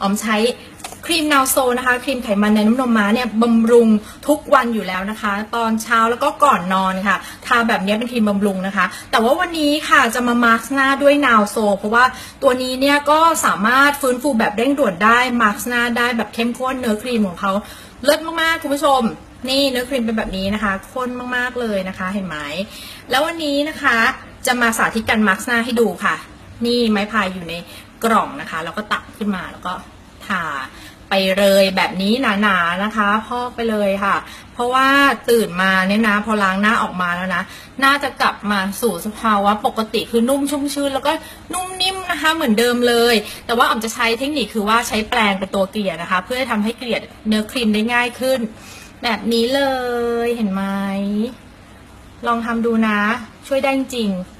อมใช้ครีมนาวโซนะคะครีมไขมันในน้ำนมม้าเนี่ยบำรุงทุกวันอยู่แล้วนะคะ ตอนเช้าแล้วก็ก่อนนอนค่ะทาแบบนี้เป็นครีมบำรุงนะคะแต่ว่าวันนี้ค่ะจะมามาร์กหน้าด้วยนาวโซเพราะว่าตัวนี้เนี่ยก็สามารถฟื้นฟูแบบเร่งด่วนได้มาร์กหน้าได้แบบเข้มข้นเนื้อครีมของเขาเลิศมากๆคุณผู้ชมนี่เนื้อครีมเป็นแบบนี้นะคะข้นมากๆเลยนะคะเห็นไหมแล้ววันนี้นะคะจะมาสาธิตการมาร์กหน้าให้ดูค่ะนี่ไม้พายอยู่ในกล่องนะคะแล้วก็ตักขึ้นมาแล้วก็ทาไปเลยแบบนี้หนาๆนะคะพอกไปเลยค่ะเพราะว่าตื่นมาเนี่ยนะพอล้างหน้าออกมาแล้วนะน่าจะกลับมาสู่สภาวะปกติคือนุ่มชุ่มชื้นแล้วก็นุ่มนิ่มนะคะเหมือนเดิมเลยแต่ว่าอ๋อมจะใช้เทคนิคคือว่าใช้แปรงเป็นตัวเกลี่ยนะคะเพื่อทำให้เกลี่ยเนื้อครีมได้ง่ายขึ้นแบบนี้เลยเห็นไหมลองทำดูนะช่วยได้จริง